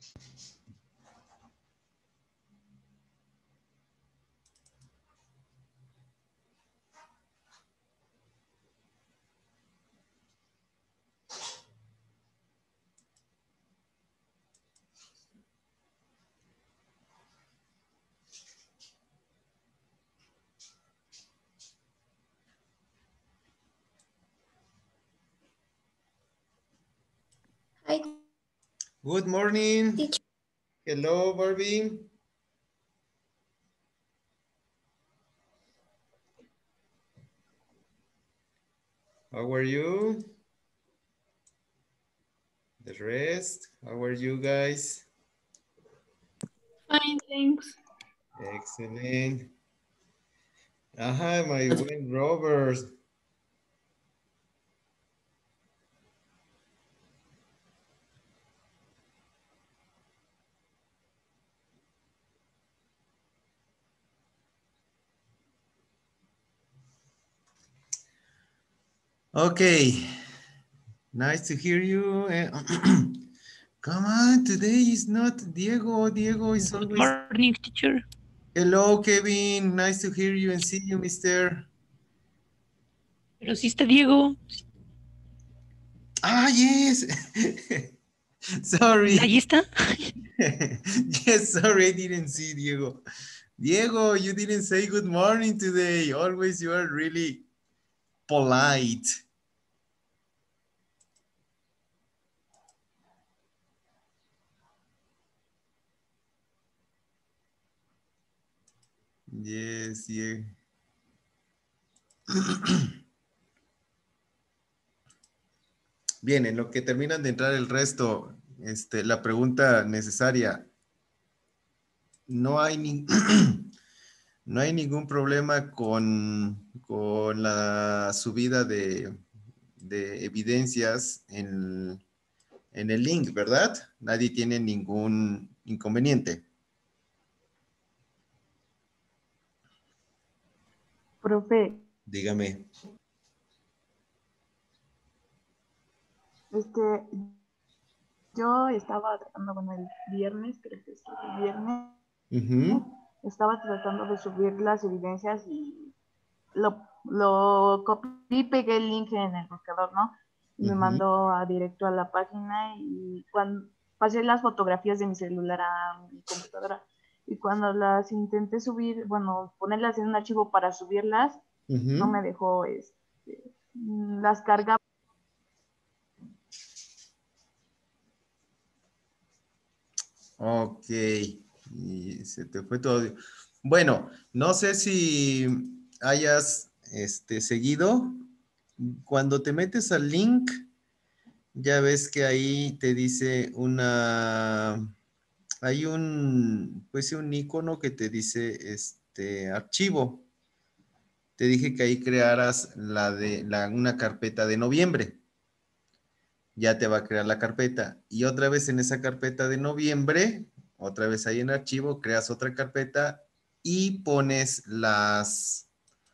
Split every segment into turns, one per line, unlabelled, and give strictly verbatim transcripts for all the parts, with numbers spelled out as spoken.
Hi.
Good morning.
Teacher.
Hello, Barbie. How are you? The rest, how are you guys?
Fine, thanks.
Excellent. Ajá, my buen Robert. Okay, nice to hear you. Eh, Come on, today is not Diego. Diego is
Good
always...
morning, teacher.
Hello, Kevin. Nice to hear you and see you, mister.
Pero sí está Diego.
Ah, yes. Sorry.
Ahí está.
Yes, sorry, I didn't see Diego. Diego, you didn't say good morning today. Always you are really polite. Yes, yeah. Bien, en lo que terminan de entrar el resto, este, la pregunta necesaria. No hay, ni no hay ningún problema con, con la subida de, de evidencias en, en el link, ¿verdad? Nadie tiene ningún inconveniente.
Profe.
Dígame.
Este, yo estaba tratando, bueno, el viernes, creo que es el viernes,
Uh-huh.
estaba tratando de subir las evidencias y lo, lo copié y pegué el link en el buscador, ¿no? Y me
Uh-huh.
mandó a directo a la página y cuando pasé las fotografías de mi celular a mi computadora y cuando las intenté subir, bueno, ponerlas en un archivo para subirlas,
Uh-huh.
no me dejó, este, las cargaba.
Ok, y se te fue todo. Bueno, no sé si hayas este, seguido. Cuando te metes al link, ya ves que ahí te dice una, hay un, pues un icono que te dice este archivo. Te dije que ahí crearas la de la, una carpeta de noviembre. Ya te va a crear la carpeta. Y otra vez en esa carpeta de noviembre, otra vez ahí en archivo, creas otra carpeta y pones las,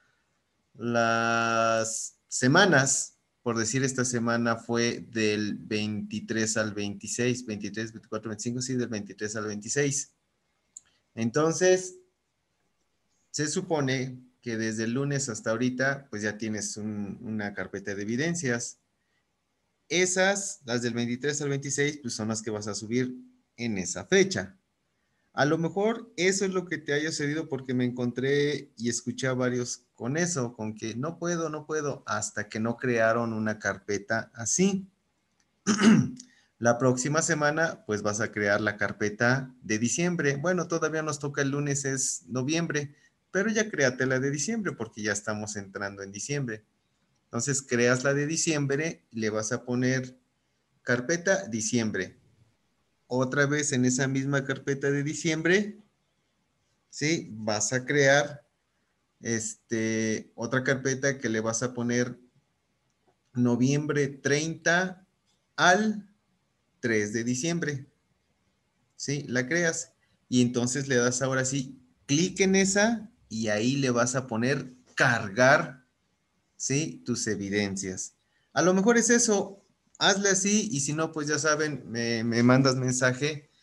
las semanas. Por decir, esta semana fue del veintitrés al veintiséis, veintitrés, veinticuatro, veinticinco, sí, del veintitrés al veintiséis. Entonces, se supone que desde el lunes hasta ahorita, pues ya tienes un, una carpeta de evidencias. Esas, las del veintitrés al veintiséis, pues son las que vas a subir en esa fecha. A lo mejor eso es lo que te haya sucedido porque me encontré y escuché a varios con eso, con que no puedo, no puedo, hasta que no crearon una carpeta así. La próxima semana, pues vas a crear la carpeta de diciembre. Bueno, todavía nos toca el lunes, es noviembre, pero ya créate la de diciembre porque ya estamos entrando en diciembre. Entonces creas la de diciembre, le vas a poner carpeta diciembre. Otra vez en esa misma carpeta de diciembre, ¿sí? Vas a crear este, otra carpeta que le vas a poner noviembre treinta al tres de diciembre. ¿Sí? La creas. Y entonces le das ahora sí clic en esa y ahí le vas a poner cargar, ¿sí? Tus evidencias. A lo mejor es eso. Hazle así y si no, pues ya saben, me, me mandas mensaje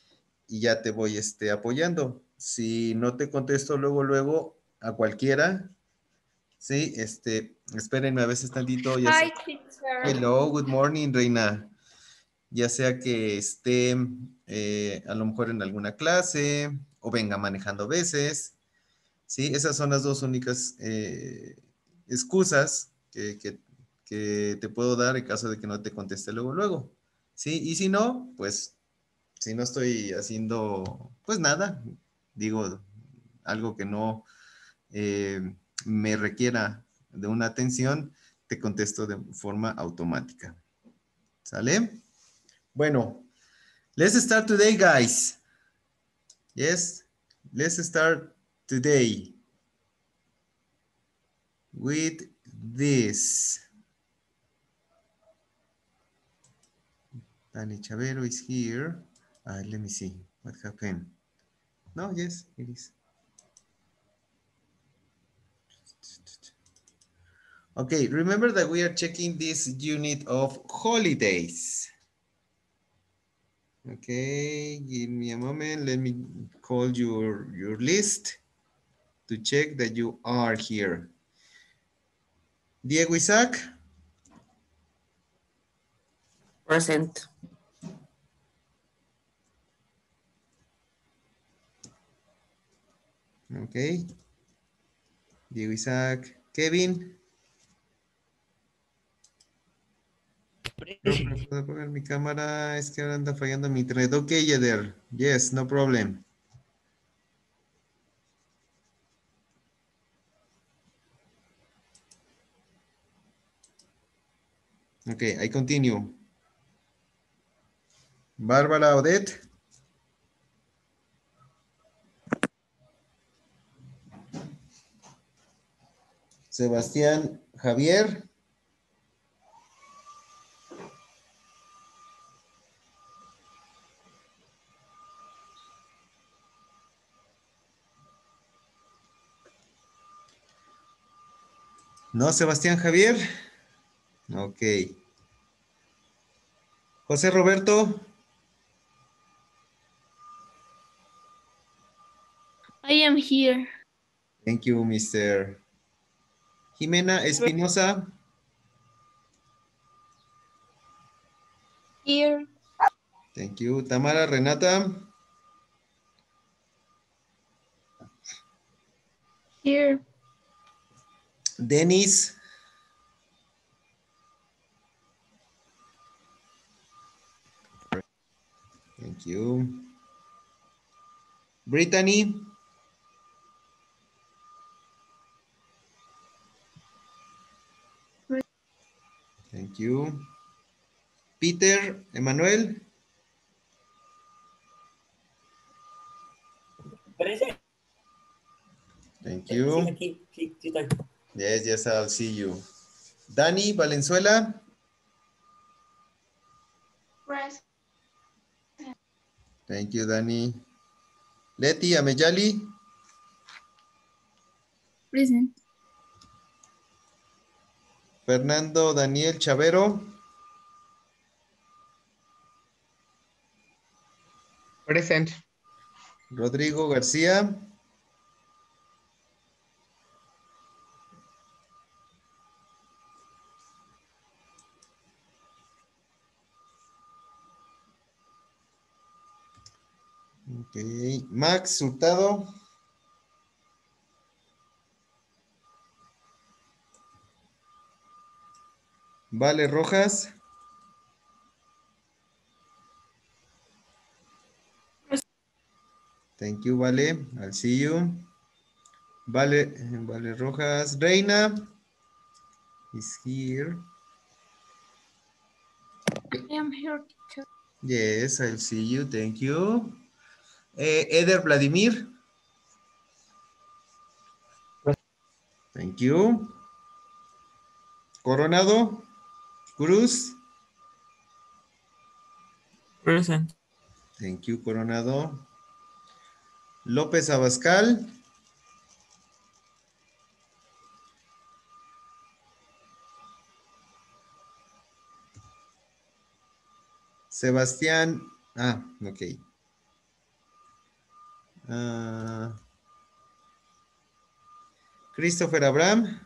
y ya te voy este, apoyando. Si no te contesto luego, luego, a cualquiera, sí, este, espérenme a veces tantito. Ya
Hi,
sé.
teacher.
Hello, good morning, Reina. Ya sea que esté eh, a lo mejor en alguna clase o venga manejando a veces, ¿sí? Esas son las dos únicas eh, excusas que, que, que te puedo dar en caso de que no te conteste luego, luego, ¿sí? Y si no, pues, si no estoy haciendo, pues nada, digo, algo que no eh, me requiera de una atención, te contesto de forma automática, ¿sale? Bueno, let's start today, guys. Yes, let's start today with this. Dani Chavero is here. Uh, let me see what happened. No, yes, it is. Okay, remember that we are checking this unit of holidays. Okay, give me a moment. Let me call your, your list to check that you are here. Diego Isaac.
Present.
Okay. Diego Isaac. Kevin. No, pero puedo apagar mi cámara. Es que ahora anda fallando mi internet. Ok, Yeder. Yes, no problem. Okay, I continue. Bárbara Odette. Sebastián Javier. No, Sebastián Javier. Ok. José Roberto.
I am here.
Thank you, mister Jimena Espinosa.
Here.
Thank you. Tamara Renata.
Here.
Denis. Thank you. Brittany. Thank you. Peter Emanuel.
Present.
Thank
Sí,
you.
aquí, sí, sí estoy.
Yes, yes, I'll see you. Dani Valenzuela.
Present.
Thank you, Dani. Leti Ameyali.
Present.
Fernando Daniel Chavero.
Present.
Rodrigo García. Ok. Max Hurtado. Vale Rojas. Thank you, Vale. I'll see you. Vale, Vale Rojas. Reina is here.
I am here, teacher.
Yes, I'll see you. Thank you. Eh, Eder Vladimir. Thank you. Coronado. Cruz.
Present.
Thank you, Coronado. López Abascal. Sebastián. Ah, ok. Uh, Christopher Abraham.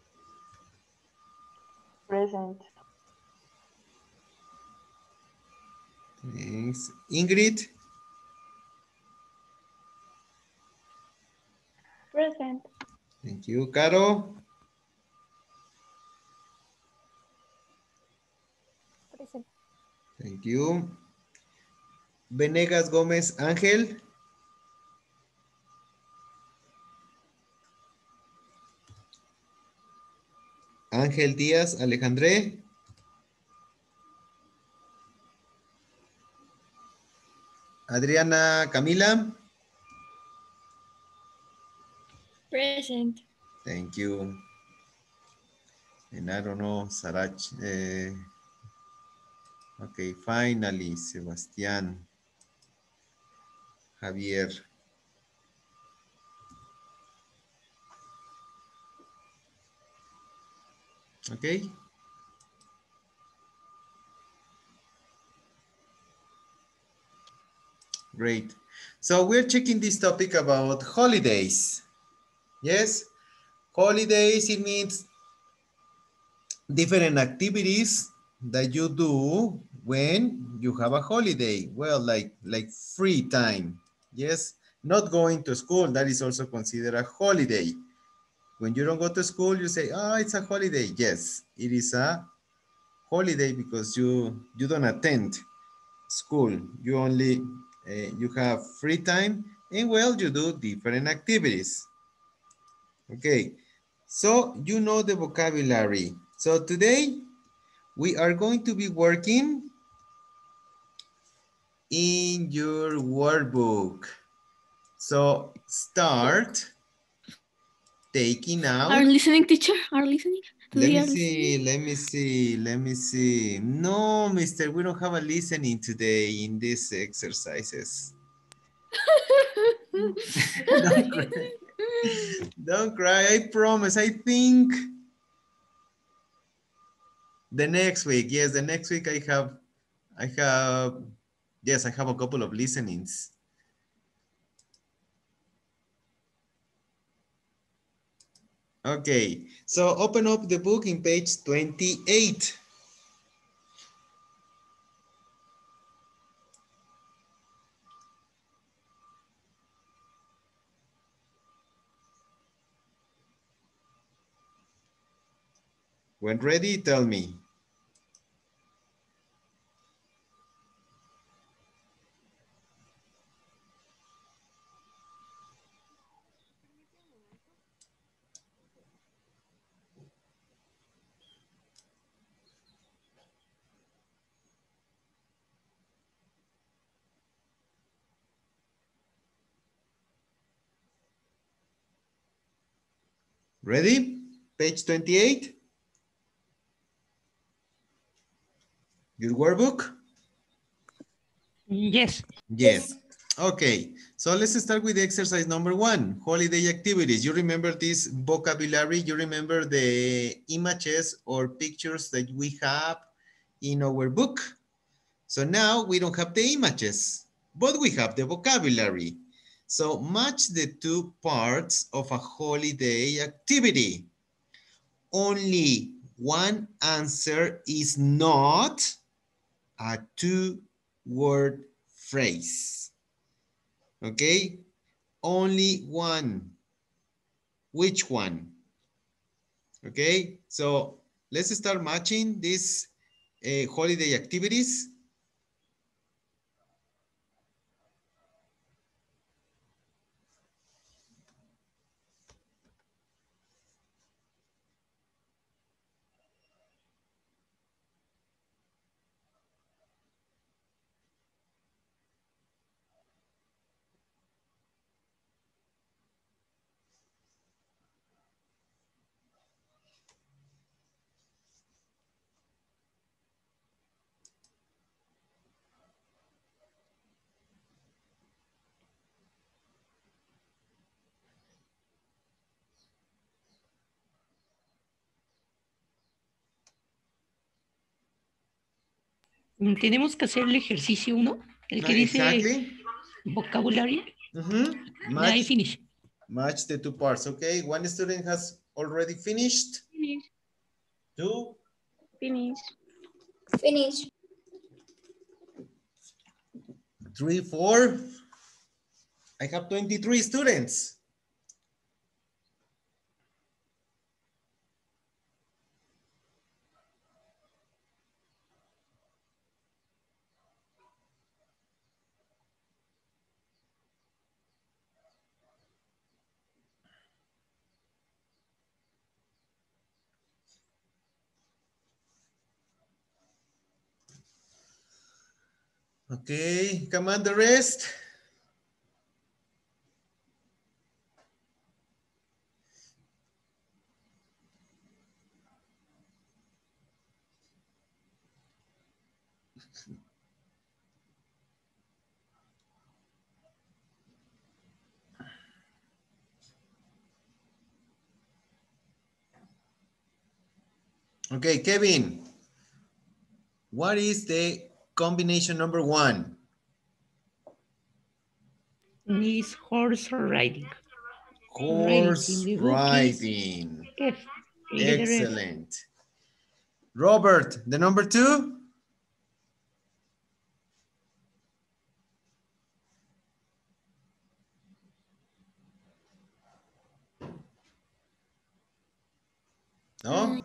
Present.
Thanks. Ingrid.
Present.
Thank you. Caro.
Present.
Thank you. Venegas Gómez Ángel. Ángel Díaz Alejandré. Adriana Camila.
Present.
Thank you. And I don't know, Sarach. Eh, okay, finally, Sebastián. Javier. Okay. Great. So we're checking this topic about holidays. Yes, holidays, it means different activities that you do when you have a holiday. Well, like, like free time. Yes, not going to school, that is also considered a holiday. When you don't go to school, you say, oh, it's a holiday. Yes, it is a holiday because you, you don't attend school. You only, uh, you have free time and well, you do different activities. Okay, so you know the vocabulary. So today we are going to be working in your workbook. So start taking out.
Are listening, teacher? Are listening?
Let me
Are
see, let me see, let me see. No, mister, we don't have a listening today in these exercises. Don't cry. Don't cry, I promise. I think the next week, yes, the next week I have, I have, yes, I have a couple of listenings. Okay, so open up the book in page twenty-eight. When ready, tell me. Ready? Page twenty-eight. Your workbook?
Yes.
Yes. Okay, so let's start with exercise number one, holiday activities. You remember this vocabulary? You remember the images or pictures that we have in our book? So now we don't have the images, but we have the vocabulary. So match the two parts of a holiday activity. Only one answer is not a two-word phrase. Okay, only one. Which one? Okay, so let's start matching these uh, holiday activities.
Tenemos que hacer el ejercicio uno, el que
Uh,
dice
exactly.
vocabulary.
Mm-hmm.
I
Match,
finish.
match the two parts. Okay, one student has already finished.
Finish.
Two,
Finish.
Finish.
three, four. I have twenty-three students. Okay, come on, the rest. Okay, Kevin, what is the combination number one?
Is horse riding.
Horse
in the book is
riding.
F. The letter F.
Excellent. Robert, the number two? No?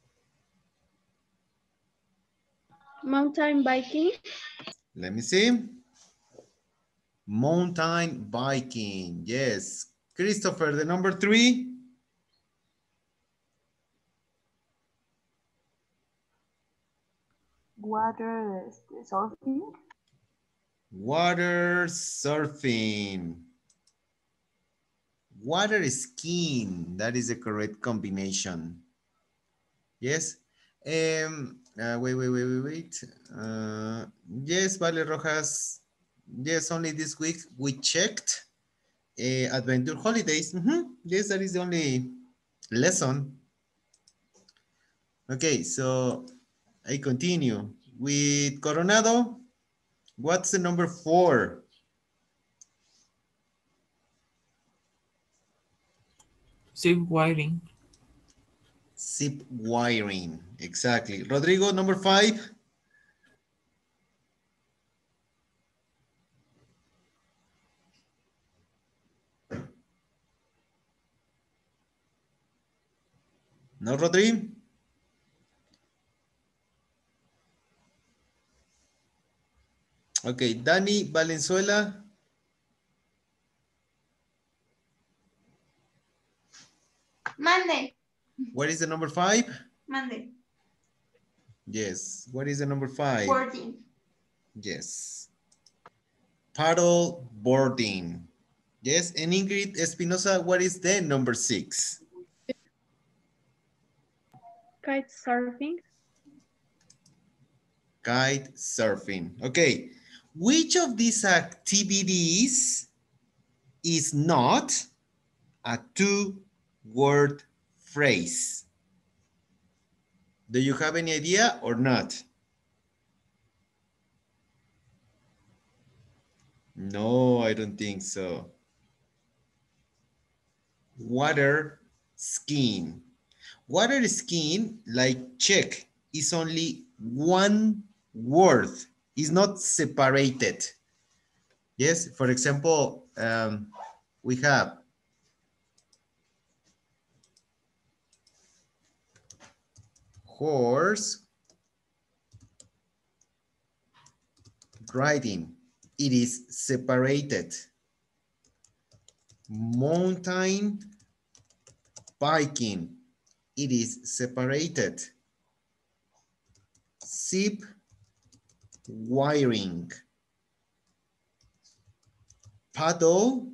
Mountain biking.
Let me see. Mountain biking. Yes. Christopher, the number three?
Water este, surfing.
Water surfing. Water skiing. That is the correct combination. Yes. Um, uh, wait, wait, wait, wait, wait. Uh, yes, Vale Rojas. Yes, only this week we checked uh, Adventure Holidays. Mm-hmm. Yes, that is the only lesson. Okay, so I continue with Coronado. What's the number four?
Zip wiring.
Zip wiring, exactly. Rodrigo, number five. No, Rodrigo. Okay, Dani Valenzuela.
Monday.
What is the number five?
Monday.
Yes. What is the number five?
Boarding.
Yes. Paddle boarding. Yes. And Ingrid Espinosa, what is the number six?
Kite surfing.
Kite surfing. Okay. Which of these activities is not a two-word phrase? Do you have any idea or not? No, I don't think so. Water skiing. Water skiing, like check, is only one word. It's not separated. Yes, for example, um, we have horse riding. It is separated. Mountain biking. It is separated. Zip wiring. Paddle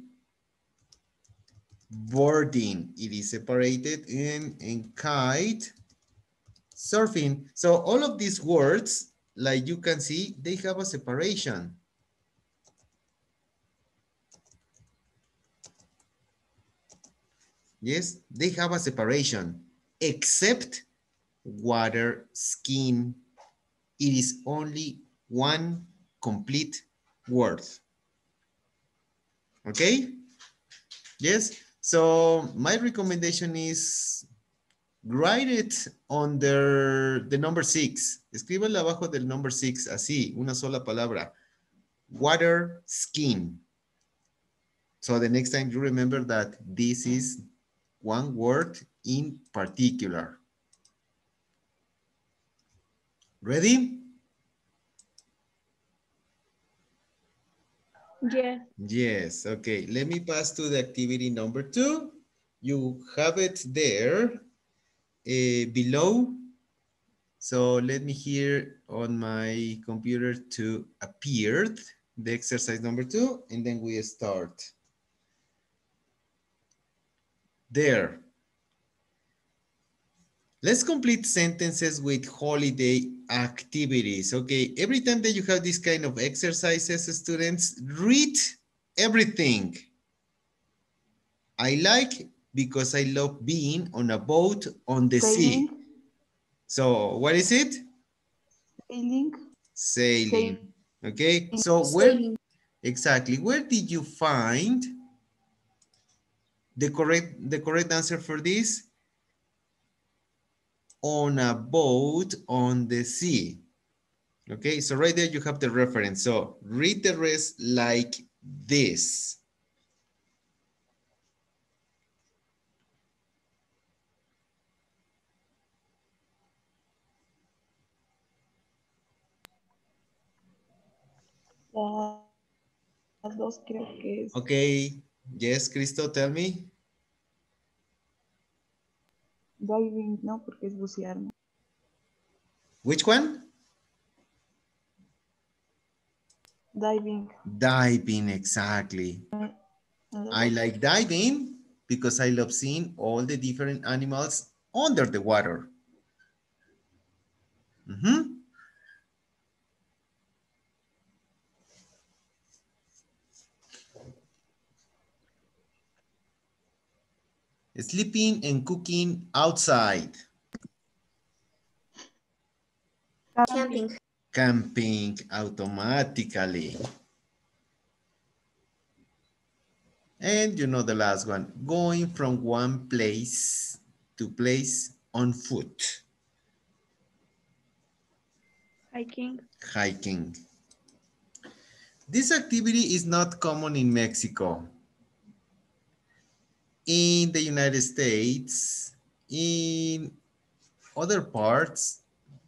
boarding. It is separated. in in kite surfing. So all of these words, like you can see, they have a separation. Yes, they have a separation, except water skiing. It is only one complete word. Okay? Yes? So my recommendation is write it under the number six. Escríbelo abajo del number six, así, una sola palabra. Water skin. So the next time you remember that this is one word in particular. Ready?
Yes.
Yes, okay. Let me pass to the activity number two. You have it there uh, below. So let me hear on my computer to appeared the exercise number two, and then we start. There. Let's complete sentences with holiday activities. Okay, every time that you have this kind of exercises, students, read everything. I like because I love being on a boat on the sea.
Sailing.
So what is it?
Sailing.
Sailing.
Sail-
Okay, so where,
Sailing.
exactly, where did you find the correct, the correct answer for this? On a boat on the sea. Okay, so right there you have the reference. So read the rest like this.
Las dos creo que es
Okay, yes, Cristo, tell me.
diving, ¿no? Porque es bucear, ¿no?
Which one?
Diving.
Diving, exactly. I like diving because I love seeing all the different animals under the water. Mm-hmm. Sleeping and cooking outside.
Camping.
Camping automatically. And you know the last one, going from one place to place on foot.
Hiking.
Hiking. This activity is not common in Mexico. In the United States, in other parts,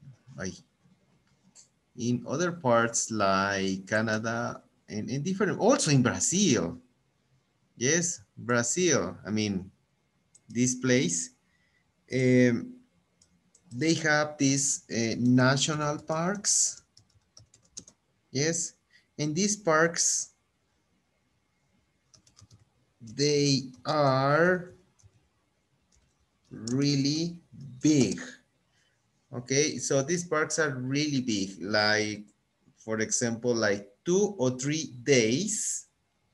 in other parts like Canada and in different, also in Brazil. Yes, Brazil. I mean, this place, um, they have these uh, national parks. Yes, and these parks, they are really big. Okay, so these parks are really big, like, for example, like two or three days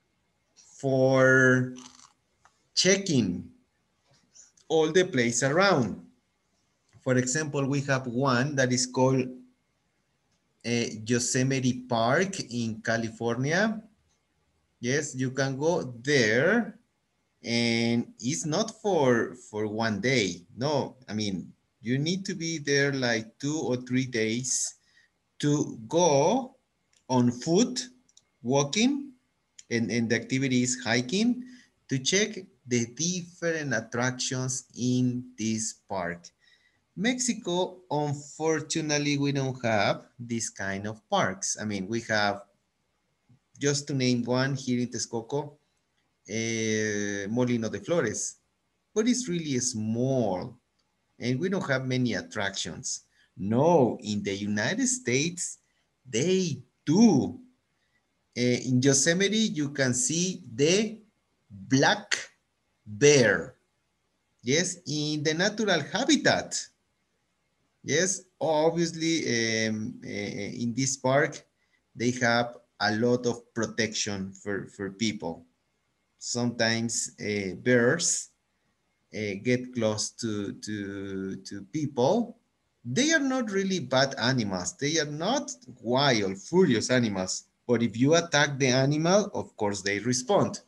for checking all the place around. For example, we have one that is called uh, Yosemite Park in California. Yes, you can go there, and it's not for, for one day. No, I mean, you need to be there like two or three days to go on foot, walking, and, and the activity is hiking, to check the different attractions in this park. Mexico, unfortunately, we don't have this kind of parks. I mean, we have, just to name one here in Texcoco, uh, Molino de Flores, but it's really small and we don't have many attractions. No, in the United States, they do. Uh, in Yosemite, you can see the black bear. Yes, in the natural habitat. Yes, obviously um, uh, in this park, they have a lot of protection for, for people. Sometimes uh, bears uh, get close to, to, to people. They are not really bad animals. They are not wild, furious animals. But if you attack the animal, of course they respond.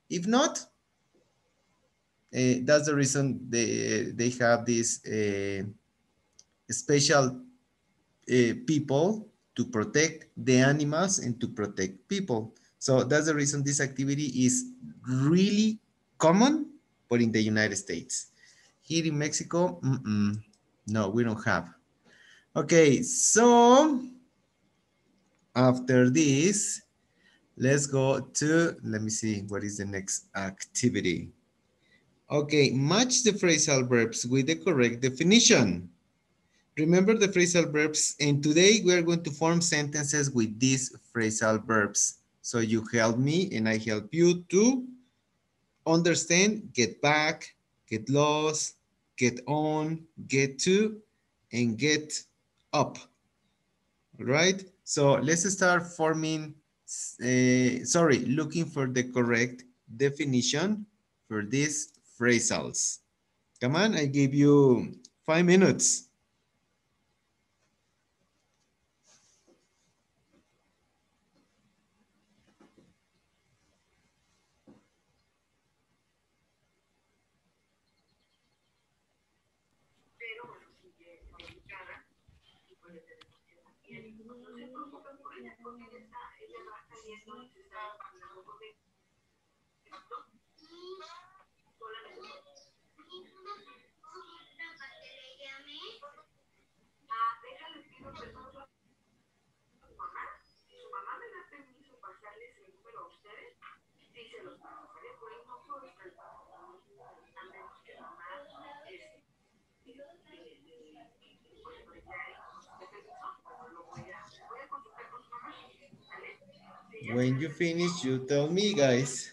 If not, uh, that's the reason they, they have this uh, special uh, people to protect the animals and to protect people. So that's the reason this activity is really common, but in the United States. Here in Mexico, mm-mm, no, we don't have. Okay, so after this, let's go to, let me see, what is the next activity? Okay, match the phrasal verbs with the correct definition. Remember the phrasal verbs, and today we are going to form sentences with these phrasal verbs. So you help me and I help you to understand, get back, get lost, get on, get to, and get up. All right? So let's start forming, uh, sorry, looking for the correct definition for these phrasals. Come on, I give you five minutes. When you finish, you tell me, guys.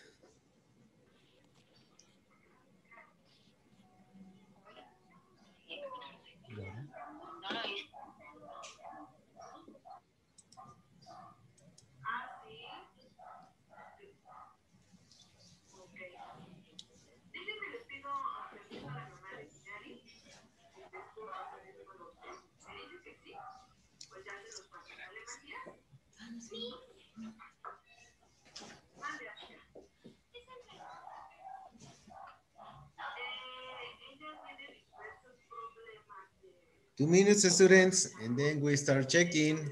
Two minutes, students, and then we start checking.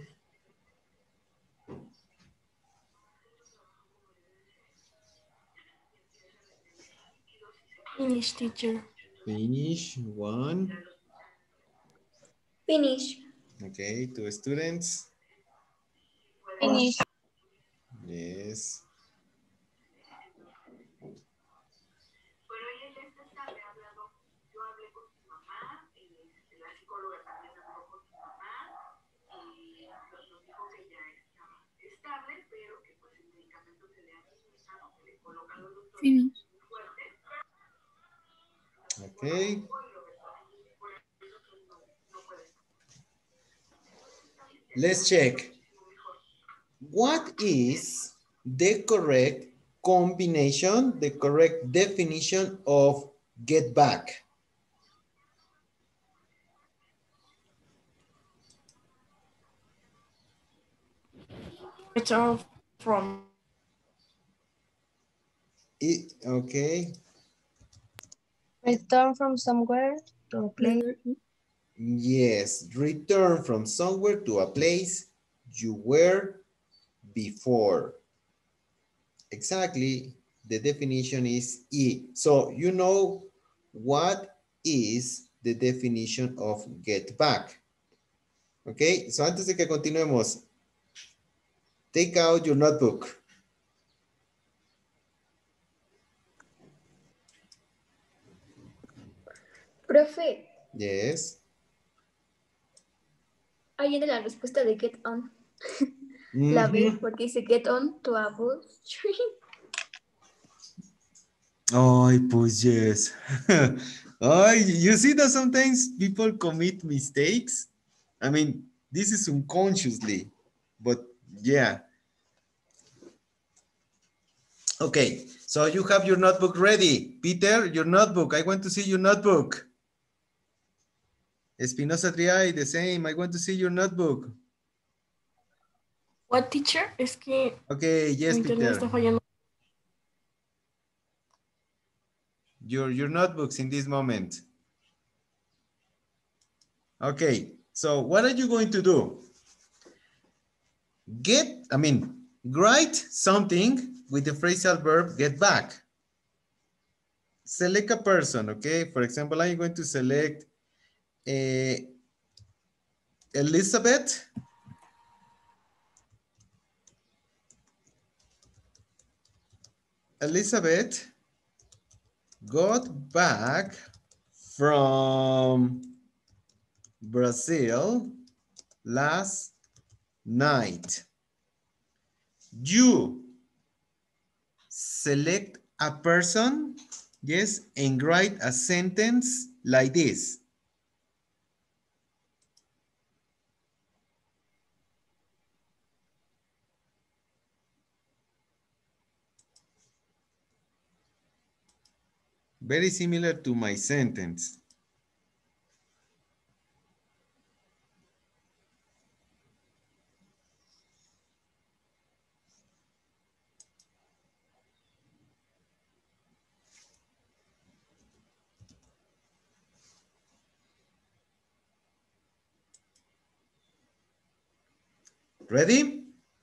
Finish, teacher.
Finish, one.
Finish.
Okay, two students.
Finish.
Yes.
Finish.
Okay. Let's check. What is the correct combination, the correct definition of get back?
Return from.
It, okay.
Return from somewhere to a place.
Yes, return from somewhere to a place you were before. Exactly, the definition is E. So you know what is the definition of get back. Okay, so antes de que continuemos, take out your notebook.
Profe,
Yes.
ahí viene la respuesta de get on. La B,
Mhm.
porque dice get on to a bus train.
Ay, pues yes. Ay, you see that sometimes people commit mistakes? I mean, this is unconsciously, but yeah. Okay, so you have your notebook ready. Peter, your notebook. I want to see your notebook. Espinosa Triay, the same. I want to see your notebook.
What, teacher? Es que
Okay, yes,
mi internet
Peter.
está fallando.
your, your notebooks in this moment. Okay, so what are you going to do? Get, I mean, write something with the phrasal verb get back. Select a person, okay? For example, I'm going to select uh, Elizabeth. Elizabeth got back from Brazil last night. You select a person, yes, and write a sentence like this. Very similar to my sentence. Ready?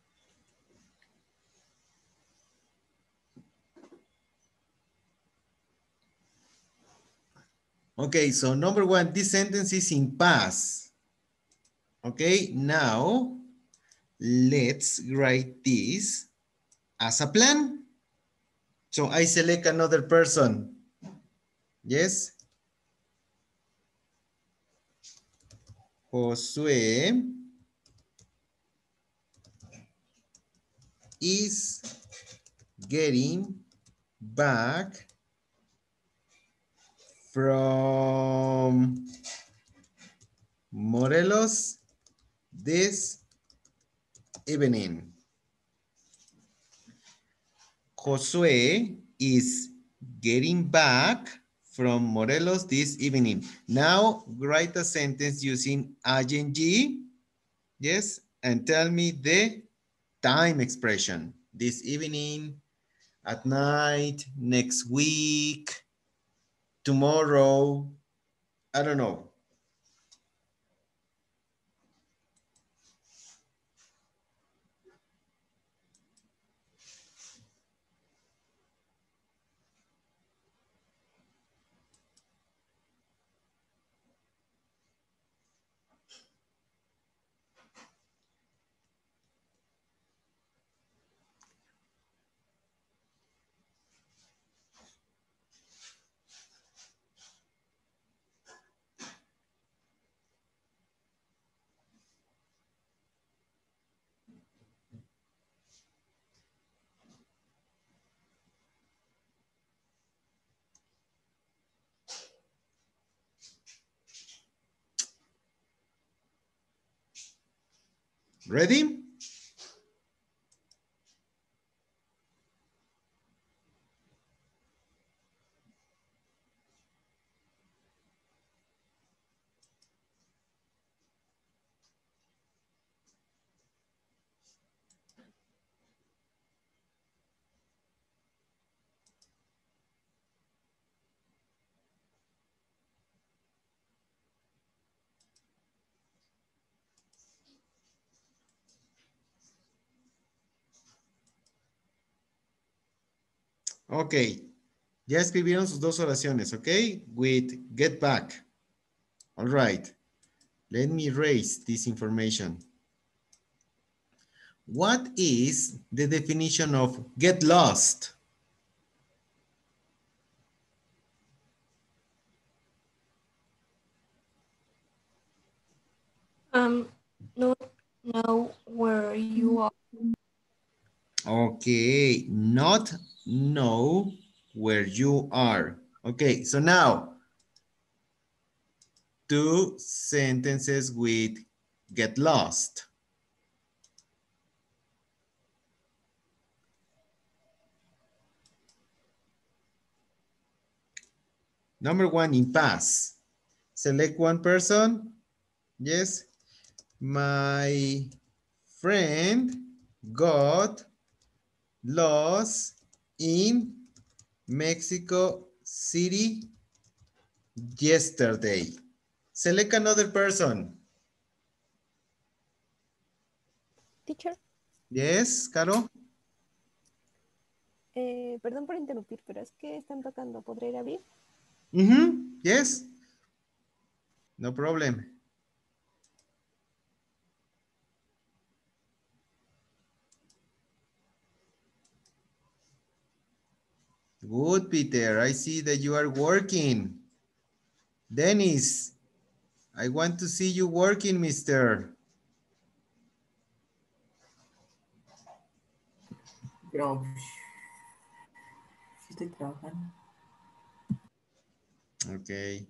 Okay, so number one, this sentence is in past. Okay, now let's write this as a plan. So I select another person. Yes. Josué is getting back from Morelos this evening. Josué is getting back from Morelos this evening. Now write a sentence using ing, yes, and tell me the time expression. This evening, at night, next week, tomorrow, I don't know. Ready? Ok. Ya escribieron sus dos oraciones, ok? With get back. All right. Let me erase this information. What is the definition of get lost?
Um, not know where you are.
Okay, not know where you are. Okay, so now, two sentences with get lost. Number one, in past. Select one person. Yes. My friend got lost in Mexico city yesterday. Select another person.
Teacher,
Yes, Caro.
eh, perdón por interrumpir, pero es que están tocando. ¿Podré ir a abrir?
Mm-hmm. Yes. No problem. Good, Peter. I see that you are working. Dennis, I want to see you working, mister.
Pero sí estoy trabajando.
Okay.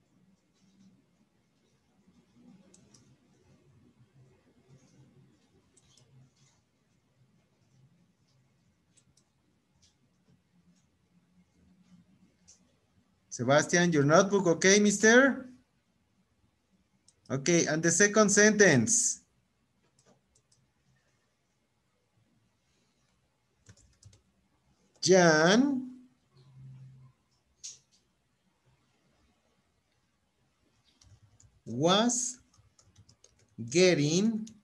Sebastian, your notebook, okay, mister? Okay, and the second sentence. Jan was getting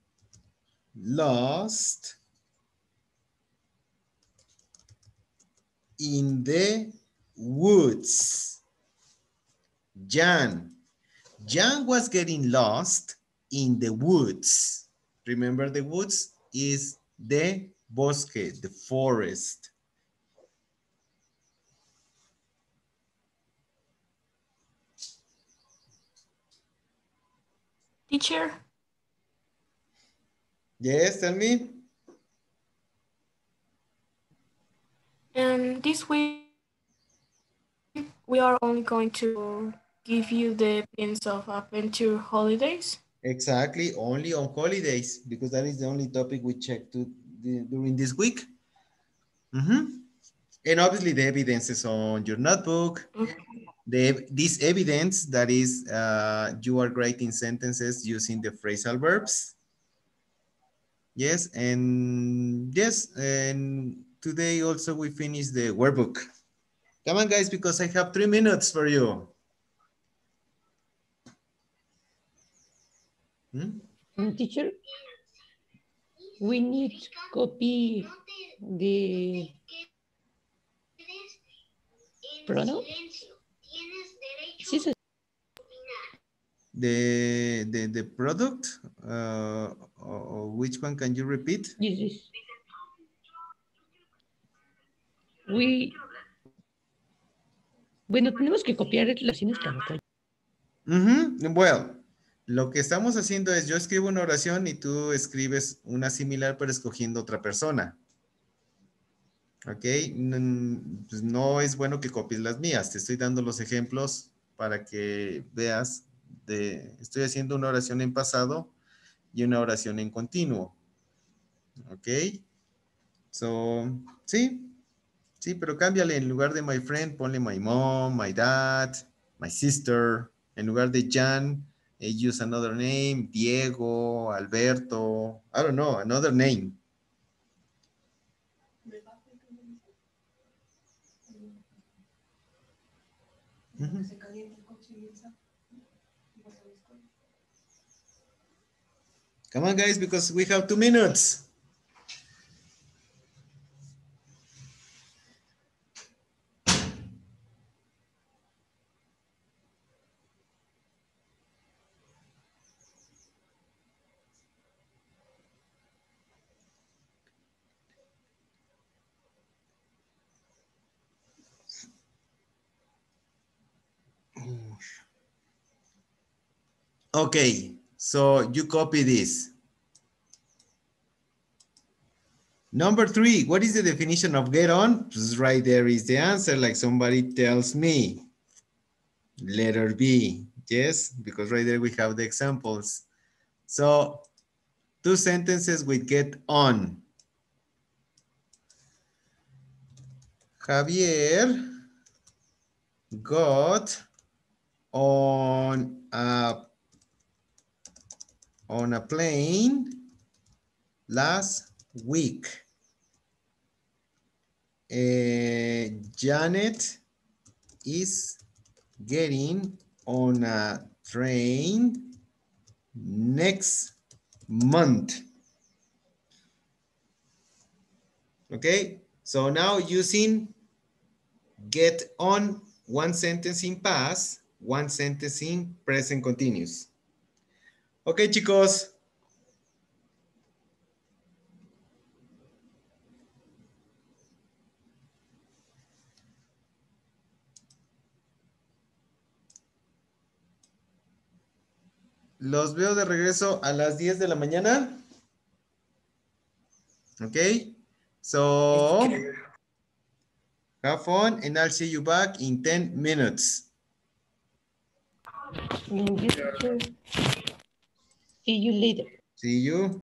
lost in the woods. Jan. Jan was getting lost in the woods. Remember, the woods is the bosque, the forest.
Teacher,
Yes, tell me.
and this week we are only going to give you the pins of adventure holidays.
Exactly, only on holidays, because that is the only topic we checked to the, during this week. Mm-hmm. And obviously the evidence is on your notebook.
Okay.
The, this evidence that is uh, you are writing sentences using the phrasal verbs. Yes, and yes, and today also we finish the workbook. Come on, guys, because I have three minutes for you. Hmm?
Um, teacher, we need to copy the pronoun. Sí, sí.
The, the, the product, uh, or, or which one can you repeat?
Yes, yes. We, bueno, tenemos que copiar las oraciones que anotó.
Mm-hmm. Well, lo que estamos haciendo es yo escribo una oración y tú escribes una similar pero escogiendo otra persona. Ok, mm, pues no es bueno que copies las mías, te estoy dando los ejemplos para que veas de, estoy haciendo una oración en pasado y una oración en continuo. Ok, so, sí, sí, pero cámbiale en lugar de my friend, ponle my mom, my dad, my sister. En lugar de Jan, eh, use another name, Diego, Alberto, I don't know, another name. Mm-hmm. Come on, guys, because we have two minutes. Okay, so you copy this. Number three, what is the definition of get on? Just right there is the answer, like somebody tells me. Letter B, yes, because right there we have the examples. So, two sentences with get on. Javier got on a, on a plane last week. Uh, Janet is getting on a train next month. Okay, so now using get on, one sentence in past, one sentence in present continuous. Ok, chicos. Los veo de regreso a las diez de la mañana. Ok. So, have fun and I'll see you back in ten minutes.
Thank you, teacher. See you later.
See you.